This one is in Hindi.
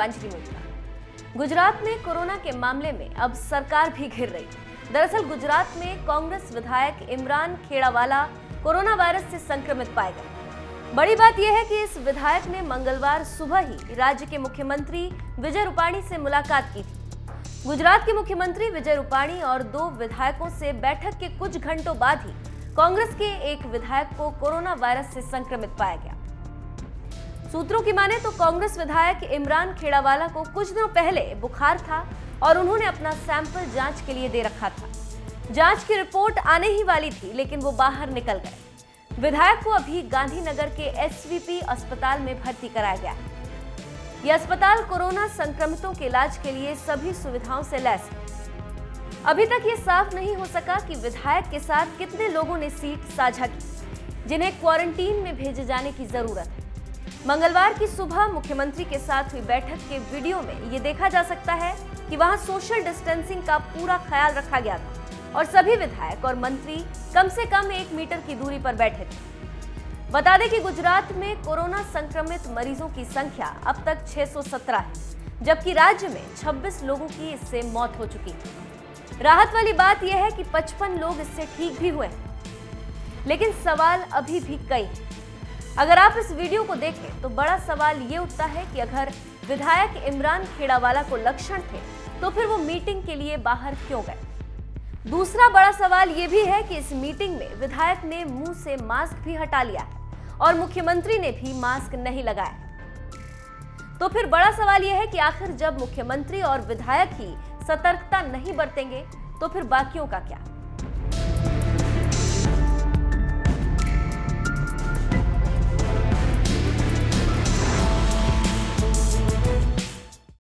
पुष्पांजलि मुद्रा। गुजरात में कोरोना के मामले में अब सरकार भी घिर रही। दरअसल गुजरात में कांग्रेस विधायक इमरान खेड़ावाला कोरोना वायरस से संक्रमित पाए गए। बड़ी बात यह है कि इस विधायक ने मंगलवार सुबह ही राज्य के मुख्यमंत्री विजय रूपाणी से मुलाकात की थी। गुजरात के मुख्यमंत्री विजय रूपाणी और 2 विधायकों से बैठक के कुछ घंटों बाद ही कांग्रेस के एक विधायक को कोरोना वायरस से संक्रमित पाया गया। सूत्रों की माने तो कांग्रेस विधायक इमरान खेड़ावाला को कुछ दिनों पहले बुखार था और उन्होंने अपना सैंपल जांच के लिए दे रखा था। जांच की रिपोर्ट आने ही वाली थी, लेकिन वो बाहर निकल गए। विधायक को अभी गांधीनगर के एसवीपी अस्पताल में भर्ती कराया गया है। यह अस्पताल कोरोना संक्रमितों के इलाज के लिए सभी सुविधाओं से लैस है। अभी तक ये साफ नहीं हो सका कि विधायक के साथ कितने लोगों ने सीट साझा की, जिन्हें क्वारंटीन में भेजे जाने की जरूरत है। मंगलवार की सुबह मुख्यमंत्री के साथ हुई बैठक के वीडियो में ये देखा जा सकता है कि वहां सोशल डिस्टेंसिंग का पूरा ख्याल रखा गया था और सभी विधायक और मंत्री कम से कम 1 मीटर की दूरी पर बैठे थे। बता दें कि गुजरात में कोरोना संक्रमित मरीजों की संख्या अब तक 617 है, जबकि राज्य में 26 लोगों की इससे मौत हो चुकी है। राहत वाली बात यह है कि 55 लोग इससे ठीक भी हुए हैं। लेकिन सवाल अभी भी कई हैं। अगर आप इस वीडियो को देखें तो बड़ा सवाल ये उठता है कि अगर विधायक इमरान खेड़ावाला को लक्षण थे तो फिर वो मीटिंग के लिए बाहर क्यों गए। दूसरा बड़ा सवाल ये भी है कि इस मीटिंग में विधायक ने मुंह से मास्क भी हटा लिया है और मुख्यमंत्री ने भी मास्क नहीं लगाया। तो फिर बड़ा सवाल यह है कि आखिर जब मुख्यमंत्री और विधायक ही सतर्कता नहीं बरतेंगे तो फिर बाकियों का क्या।